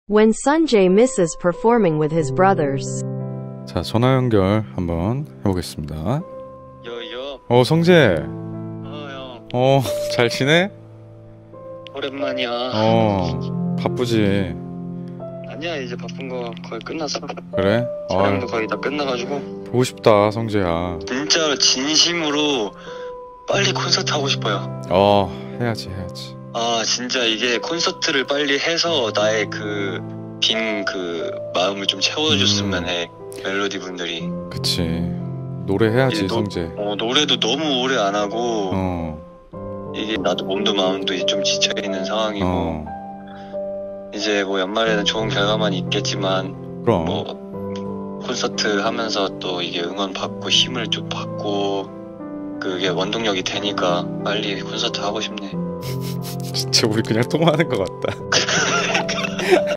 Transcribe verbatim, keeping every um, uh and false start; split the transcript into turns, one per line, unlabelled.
When Sunjay misses performing with his brothers.
자, 전화 연결 한번 해보겠습니다.
여여.
어, 성재.
어, 형.
어, 잘 지내?
오랜만이야.
어, 바쁘지.
아니야, 이제 바쁜 거 거의 끝났어.
그래?
촬영도
아,
거의 다 끝나가지고.
보고 싶다, 성재야.
진짜로 진심으로 빨리 콘서트 하고 싶어요.
어, 해야지, 해야지.
아, 진짜 이게 콘서트를 빨리 해서 나의 그 빈 그 마음을 좀 채워줬으면
음.
해. 멜로디 분들이.
그치. 노래 해야지,
이제 노-
성재.
어, 노래도 너무 오래 안 하고
어,
이게 나도 몸도 마음도 이제 좀 지쳐있는 상황이고
어,
이제 뭐 연말에는 좋은 결과만 있겠지만
그럼.
뭐 콘서트 하면서 또 이게 응원 받고 힘을 좀 받고 그게 원동력이 되니까 빨리 콘서트 하고 싶네.
진짜 우리 그냥 통화하는 것 같다.